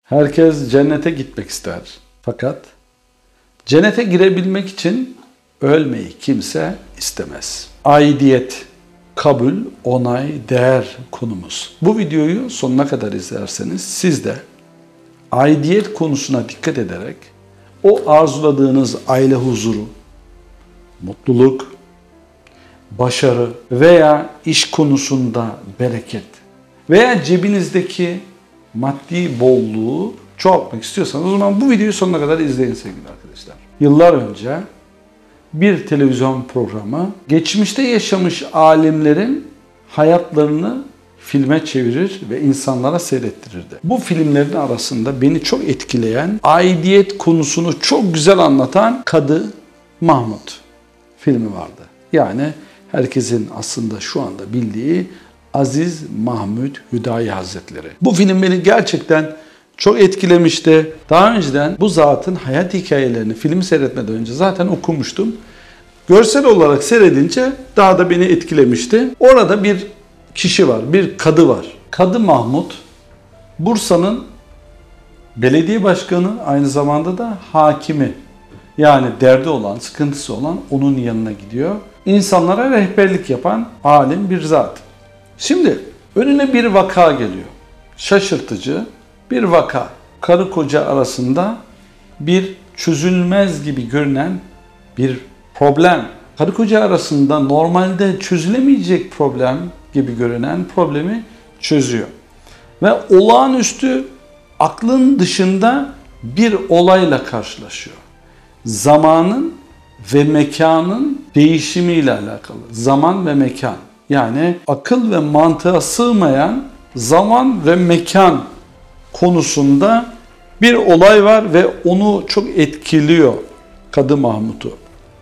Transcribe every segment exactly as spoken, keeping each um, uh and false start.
Herkes cennete gitmek ister. Fakat cennete girebilmek için ölmeyi kimse istemez. Aidiyet, kabul, onay, değer konumuz. Bu videoyu sonuna kadar izlerseniz siz de aidiyet konusuna dikkat ederek o arzuladığınız aile huzuru, mutluluk, başarı veya iş konusunda bereket veya cebinizdeki maddi bolluğu çoğaltmak istiyorsanız o zaman bu videoyu sonuna kadar izleyin sevgili arkadaşlar. Yıllar önce bir televizyon programı geçmişte yaşamış alimlerin hayatlarını filme çevirir ve insanlara seyrettirirdi. Bu filmlerin arasında beni çok etkileyen, aidiyet konusunu çok güzel anlatan Kadı Mahmut filmi vardı. Yani herkesin aslında şu anda bildiği Aziz Mahmut Hüdayi Hazretleri. Bu film beni gerçekten çok etkilemişti. Daha önceden bu zatın hayat hikayelerini filmi seyretmeden önce zaten okumuştum. Görsel olarak seyredince daha da beni etkilemişti. Orada bir kişi var, bir kadı var. Kadı Mahmut, Bursa'nın belediye başkanı, aynı zamanda da hakimi. Yani derdi olan, sıkıntısı olan onun yanına gidiyor. İnsanlara rehberlik yapan alim bir zat. Şimdi önüne bir vaka geliyor. Şaşırtıcı bir vaka. Karı koca arasında bir çözülmez gibi görünen bir problem. Karı koca arasında normalde çözülemeyecek problem gibi görünen problemi çözüyor. Ve olağanüstü aklın dışında bir olayla karşılaşıyor. Zamanın ve mekanın değişimiyle alakalı. Zaman ve mekan. Yani akıl ve mantığa sığmayan zaman ve mekan konusunda bir olay var ve onu çok etkiliyor Kadı Mahmut'u.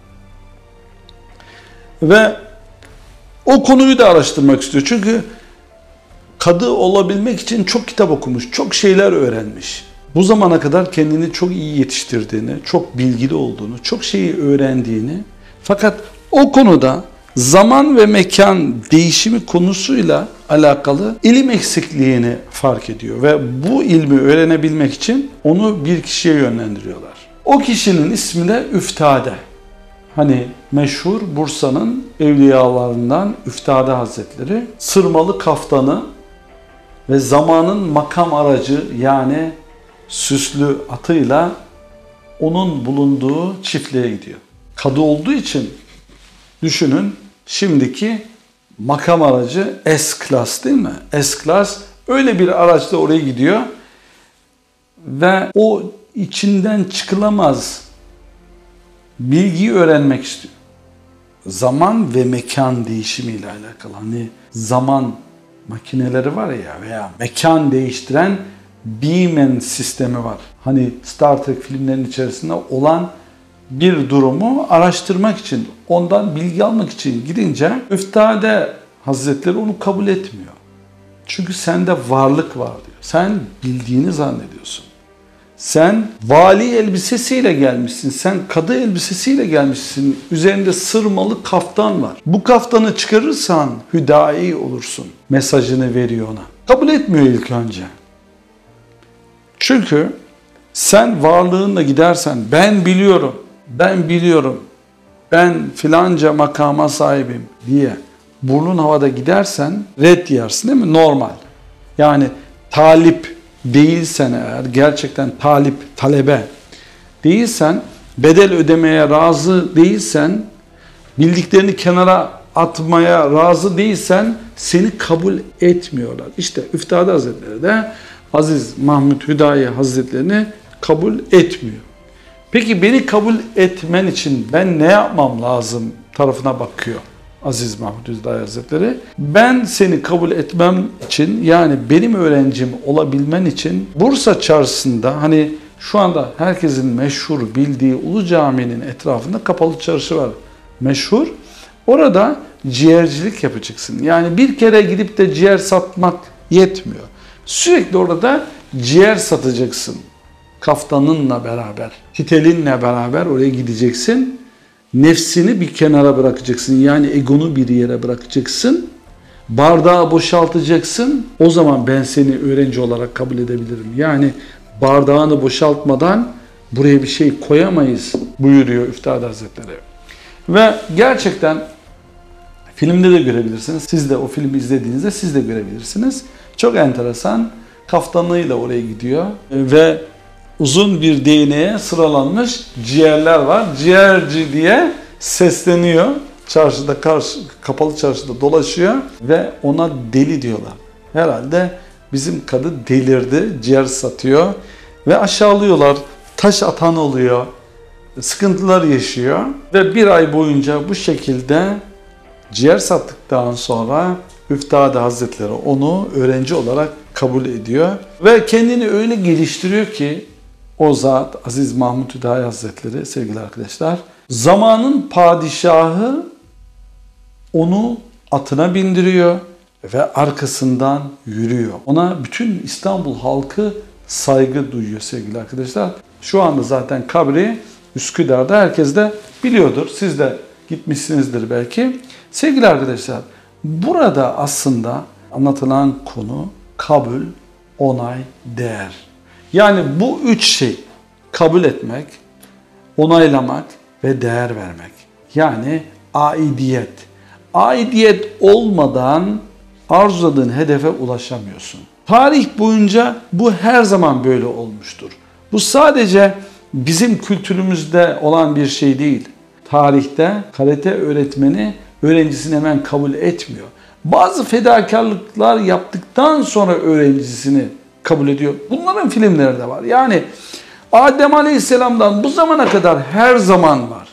Ve o konuyu da araştırmak istiyor. Çünkü kadı olabilmek için çok kitap okumuş, çok şeyler öğrenmiş. Bu zamana kadar kendini çok iyi yetiştirdiğini, çok bilgili olduğunu, çok şeyi öğrendiğini, fakat o konuda zaman ve mekan değişimi konusuyla alakalı ilim eksikliğini fark ediyor ve bu ilmi öğrenebilmek için onu bir kişiye yönlendiriyorlar. O kişinin ismi de Üftade. Hani meşhur Bursa'nın evliyalarından Üftade Hazretleri, sırmalı kaftanı ve zamanın makam aracı yani süslü atıyla onun bulunduğu çiftliğe gidiyor. Kadı olduğu için düşünün, şimdiki makam aracı S-Class değil mi? S-Class öyle bir araçla oraya gidiyor ve o içinden çıkılamaz bilgiyi öğrenmek istiyor. Zaman ve mekan değişimiyle alakalı. Hani zaman makineleri var ya veya mekan değiştiren Beeman sistemi var. Hani Star Trek filmlerinin içerisinde olan bir durumu araştırmak için, ondan bilgi almak için gidince Üftade Hazretleri onu kabul etmiyor. Çünkü sende varlık var diyor. Sen bildiğini zannediyorsun. Sen vali elbisesiyle gelmişsin, sen kadı elbisesiyle gelmişsin. Üzerinde sırmalı kaftan var. Bu kaftanı çıkarırsan hüdayi olursun mesajını veriyor ona. Kabul etmiyor ilk önce. Çünkü sen varlığınla gidersen ben biliyorum, ben biliyorum, ben filanca makama sahibim diye burnun havada gidersen red yersin değil mi? Normal. Yani talip değilsen eğer, gerçekten talip, talebe değilsen, bedel ödemeye razı değilsen, bildiklerini kenara atmaya razı değilsen seni kabul etmiyorlar. İşte Üftade Hazretleri de Aziz Mahmut Hüdayi Hazretlerini kabul etmiyor. Peki beni kabul etmen için ben ne yapmam lazım tarafına bakıyor Aziz Mahmut Hüdayi Hazretleri. Ben seni kabul etmem için, yani benim öğrencim olabilmen için Bursa çarşısında, hani şu anda herkesin meşhur bildiği Ulu Cami'nin etrafında kapalı çarşı var. Meşhur. Orada ciğercilik yapacaksın. Yani bir kere gidip de ciğer satmak yetmiyor. Sürekli orada ciğer satacaksın. Kaftanınla beraber, titelinle beraber oraya gideceksin. Nefsini bir kenara bırakacaksın. Yani egonu bir yere bırakacaksın. Bardağı boşaltacaksın. O zaman ben seni öğrenci olarak kabul edebilirim. Yani bardağını boşaltmadan buraya bir şey koyamayız buyuruyor Üftade Hazretleri. Ve gerçekten filmde de görebilirsiniz. Siz de o filmi izlediğinizde siz de görebilirsiniz. Çok enteresan. Kaftanlığıyla oraya gidiyor ve uzun bir değneğe sıralanmış ciğerler var. Ciğerci diye sesleniyor. Çarşıda, karşı, kapalı çarşıda dolaşıyor ve ona deli diyorlar. Herhalde bizim kadı delirdi, ciğer satıyor ve aşağılıyorlar. Taş atan oluyor, sıkıntılar yaşıyor ve bir ay boyunca bu şekilde ciğer sattıktan sonra Üftade Hazretleri onu öğrenci olarak kabul ediyor ve kendini öyle geliştiriyor ki o zat Aziz Mahmud Hüdayi Hazretleri sevgili arkadaşlar, zamanın padişahı onu atına bindiriyor ve arkasından yürüyor. Ona bütün İstanbul halkı saygı duyuyor sevgili arkadaşlar. Şu anda zaten kabri Üsküdar'da, herkes de biliyordur. Siz de gitmişsinizdir belki. Sevgili arkadaşlar, burada aslında anlatılan konu kabul, onay, değer. Yani bu üç şey, kabul etmek, onaylamak ve değer vermek. Yani aidiyet. Aidiyet olmadan arzuladığın hedefe ulaşamıyorsun. Tarih boyunca bu her zaman böyle olmuştur. Bu sadece bizim kültürümüzde olan bir şey değil. Tarihte karate öğretmeni öğrencisini hemen kabul etmiyor. Bazı fedakarlıklar yaptıktan sonra öğrencisini kabul ediyor. Bunların filmleri de var. Yani Adem Aleyhisselam'dan bu zamana kadar her zaman var.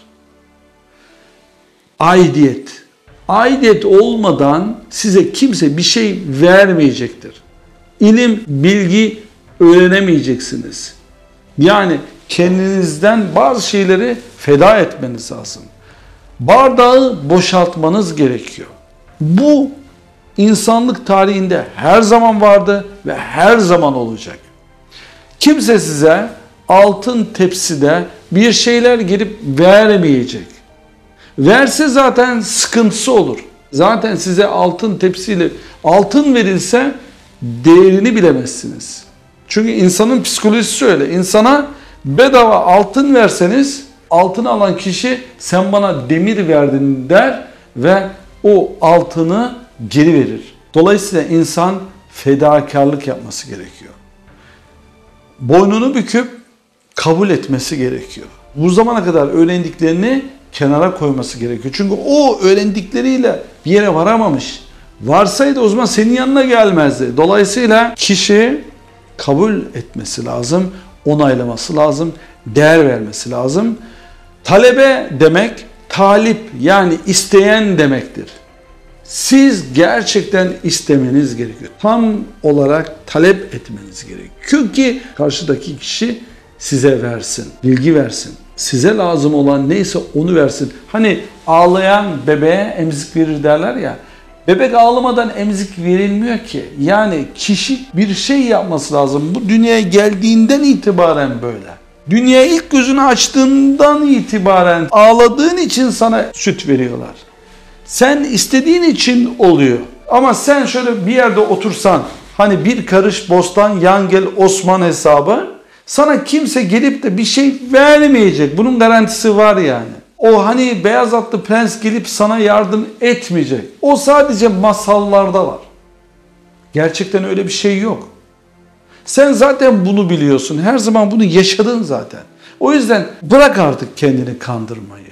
Aidiyet. Aidiyet olmadan size kimse bir şey vermeyecektir. İlim, bilgi öğrenemeyeceksiniz. Yani kendinizden bazı şeyleri feda etmeniz lazım. Bardağı boşaltmanız gerekiyor. Bu insanlık tarihinde her zaman vardı ve her zaman olacak. Kimse size altın tepside bir şeyler gelip vermeyecek. Verse zaten sıkıntısı olur. Zaten size altın tepsiyle altın verilse değerini bilemezsiniz. Çünkü insanın psikolojisi öyle. İnsana bedava altın verseniz altını alan kişi sen bana demir verdin der ve o altını geri verir. Dolayısıyla insan fedakarlık yapması gerekiyor. Boynunu büküp kabul etmesi gerekiyor. Bu zamana kadar öğrendiklerini kenara koyması gerekiyor. Çünkü o öğrendikleriyle bir yere varamamış. Varsaydı o zaman senin yanına gelmezdi. Dolayısıyla kişi kabul etmesi lazım, onaylaması lazım, değer vermesi lazım. Talebe demek talip, yani isteyen demektir. Siz gerçekten istemeniz gerekiyor. Tam olarak talep etmeniz gerekiyor ki karşıdaki kişi size versin, bilgi versin. Size lazım olan neyse onu versin. Hani ağlayan bebeğe emzik verir derler ya. Bebek ağlamadan emzik verilmiyor ki. Yani kişi bir şey yapması lazım. Bu dünyaya geldiğinden itibaren böyle. Dünyaya ilk gözünü açtığından itibaren ağladığın için sana süt veriyorlar. Sen istediğin için oluyor. Ama sen şöyle bir yerde otursan, hani bir karış bostan yan gel Osman hesabı, sana kimse gelip de bir şey vermeyecek. Bunun garantisi var yani. O hani beyaz atlı prens gelip sana yardım etmeyecek. O sadece masallarda var. Gerçekten öyle bir şey yok. Sen zaten bunu biliyorsun. Her zaman bunu yaşadın zaten. O yüzden bırak artık kendini kandırmayı.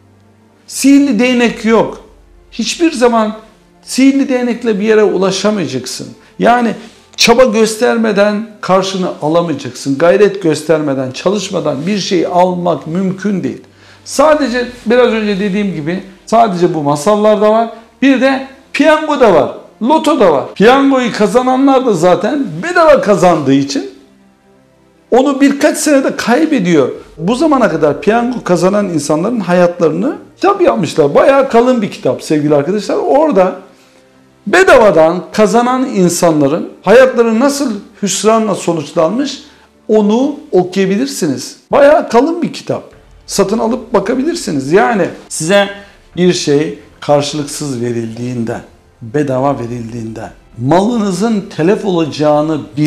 Sihirli değnek yok. Hiçbir zaman sihirli değnekle bir yere ulaşamayacaksın. Yani çaba göstermeden karşını alamayacaksın. Gayret göstermeden, çalışmadan bir şey almak mümkün değil. Sadece biraz önce dediğim gibi sadece bu masallarda var. Bir de piyango da var. Loto da var. Piyangoyu kazananlar da zaten bedava kazandığı için onu birkaç senede kaybediyor. Bu zamana kadar piyango kazanan insanların hayatlarını kitap yapmışlar. Bayağı kalın bir kitap sevgili arkadaşlar. Orada bedavadan kazanan insanların hayatları nasıl hüsranla sonuçlanmış onu okuyabilirsiniz. Bayağı kalın bir kitap. Satın alıp bakabilirsiniz. Yani size bir şey karşılıksız verildiğinde, bedava verildiğinde malınızın telef olacağını bilin.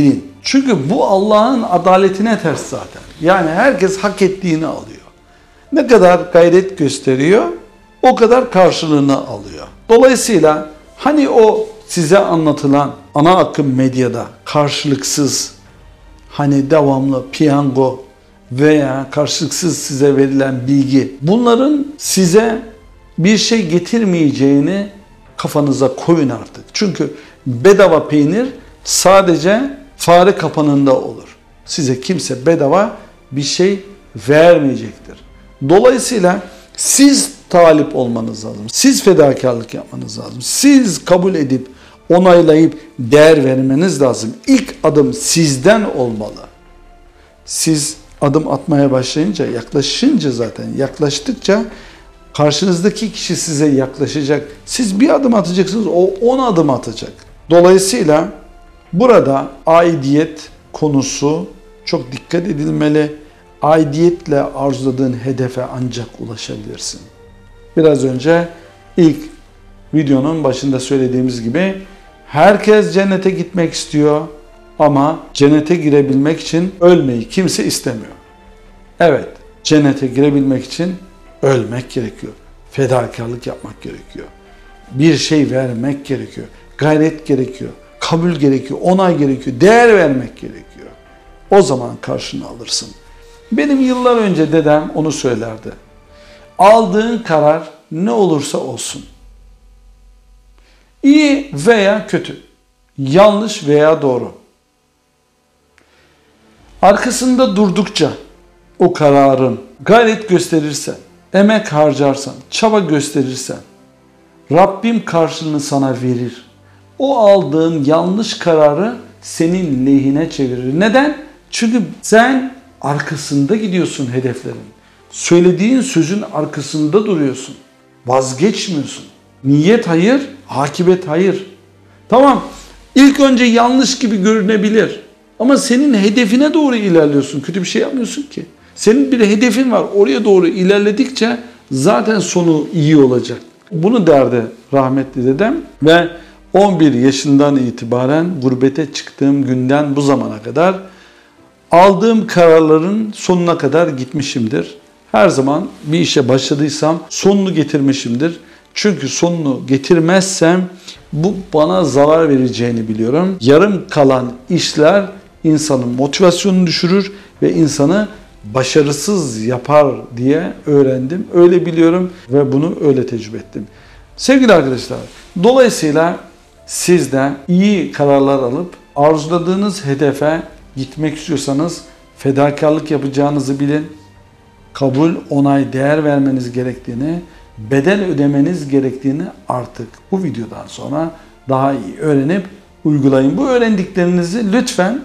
Çünkü bu Allah'ın adaletine ters zaten. Yani herkes hak ettiğini alıyor. Ne kadar gayret gösteriyor, o kadar karşılığını alıyor. Dolayısıyla hani o size anlatılan ana akım medyada karşılıksız, hani devamlı piyango veya karşılıksız size verilen bilgi, bunların size bir şey getirmeyeceğini kafanıza koyun artık. Çünkü bedava peynir sadece fare kapanında olur. Size kimse bedava bir şey vermeyecektir. Dolayısıyla siz talip olmanız lazım. Siz fedakarlık yapmanız lazım. Siz kabul edip, onaylayıp değer vermeniz lazım. İlk adım sizden olmalı. Siz adım atmaya başlayınca, yaklaşınca zaten, yaklaştıkça karşınızdaki kişi size yaklaşacak. Siz bir adım atacaksınız, o on adım atacak. Dolayısıyla burada aidiyet konusu çok dikkat edilmeli. Aidiyetle arzuladığın hedefe ancak ulaşabilirsin. Biraz önce ilk videonun başında söylediğimiz gibi herkes cennete gitmek istiyor ama cennete girebilmek için ölmeyi kimse istemiyor. Evet, cennete girebilmek için ölmek gerekiyor. Fedakarlık yapmak gerekiyor. Bir şey vermek gerekiyor. Gayret gerekiyor. Kabul gerekiyor. Onay gerekiyor. Değer vermek gerekiyor. O zaman karşını alırsın. Benim yıllar önce dedem onu söylerdi. Aldığın karar ne olursa olsun. İyi veya kötü. Yanlış veya doğru. Arkasında durdukça o kararın gayret gösterirsen, emek harcarsan, çaba gösterirsen Rabbim karşılığını sana verir. O aldığın yanlış kararı senin lehine çevirir. Neden? Çünkü sen arkasında gidiyorsun hedeflerin. Söylediğin sözün arkasında duruyorsun. Vazgeçmiyorsun. Niyet hayır, akibet hayır. Tamam, ilk önce yanlış gibi görünebilir. Ama senin hedefine doğru ilerliyorsun. Kötü bir şey yapmıyorsun ki. Senin bir hedefin var. Oraya doğru ilerledikçe zaten sonu iyi olacak. Bunu derdi rahmetli dedem ve on bir yaşından itibaren gurbete çıktığım günden bu zamana kadar aldığım kararların sonuna kadar gitmişimdir. Her zaman bir işe başladıysam sonunu getirmişimdir. Çünkü sonunu getirmezsem bu bana zarar vereceğini biliyorum. Yarım kalan işler insanın motivasyonunu düşürür ve insanı başarısız yapar diye öğrendim. Öyle biliyorum ve bunu öyle tecrübe ettim. Sevgili arkadaşlar, dolayısıyla siz de iyi kararlar alıp arzuladığınız hedefe gitmek istiyorsanız fedakarlık yapacağınızı bilin. Kabul, onay, değer vermeniz gerektiğini, bedel ödemeniz gerektiğini artık bu videodan sonra daha iyi öğrenip uygulayın. Bu öğrendiklerinizi lütfen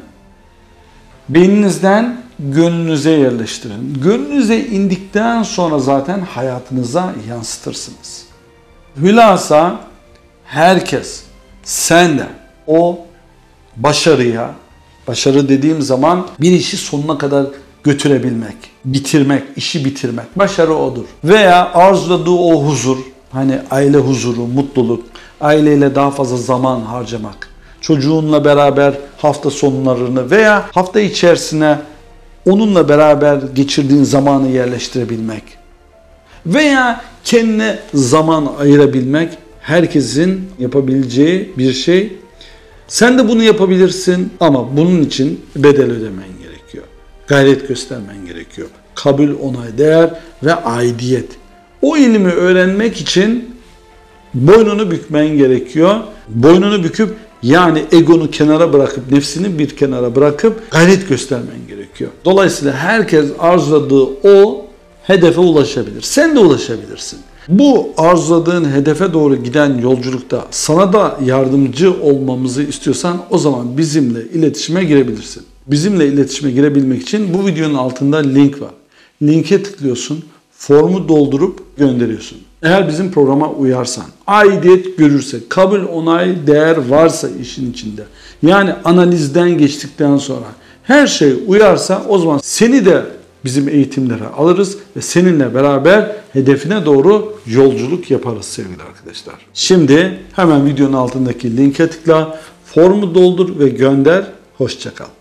beyninizden gönlünüze yerleştirin. Gönlünüze indikten sonra zaten hayatınıza yansıtırsınız. Hülasa herkes, sen de o başarıya, başarı dediğim zaman bir işi sonuna kadar götürebilmek, bitirmek, işi bitirmek. Başarı odur. Veya arzuladığı o huzur, hani aile huzuru, mutluluk, aileyle daha fazla zaman harcamak, çocuğunla beraber hafta sonlarını veya hafta içerisine onunla beraber geçirdiğin zamanı yerleştirebilmek veya kendine zaman ayırabilmek herkesin yapabileceği bir şey. Sen de bunu yapabilirsin ama bunun için bedel ödemen gerekiyor. Gayret göstermen gerekiyor. Kabul, onay, değer ve aidiyet. O ilmi öğrenmek için boynunu bükmen gerekiyor. Boynunu büküp yani egonu kenara bırakıp, nefsini bir kenara bırakıp gayret göstermen gerekiyor. Dolayısıyla herkes arzuladığı o hedefe ulaşabilir. Sen de ulaşabilirsin. Bu arzuladığın hedefe doğru giden yolculukta sana da yardımcı olmamızı istiyorsan o zaman bizimle iletişime girebilirsin. Bizimle iletişime girebilmek için bu videonun altında link var. Linke tıklıyorsun, formu doldurup gönderiyorsun. Eğer bizim programa uyarsan, aidiyet görürse, kabul, onay, değer varsa işin içinde, yani analizden geçtikten sonra her şey uyarsa o zaman seni de bizim eğitimlere alırız ve seninle beraber hedefine doğru yolculuk yaparız sevgili arkadaşlar. Şimdi hemen videonun altındaki linke tıkla, formu doldur ve gönder. Hoşça kal.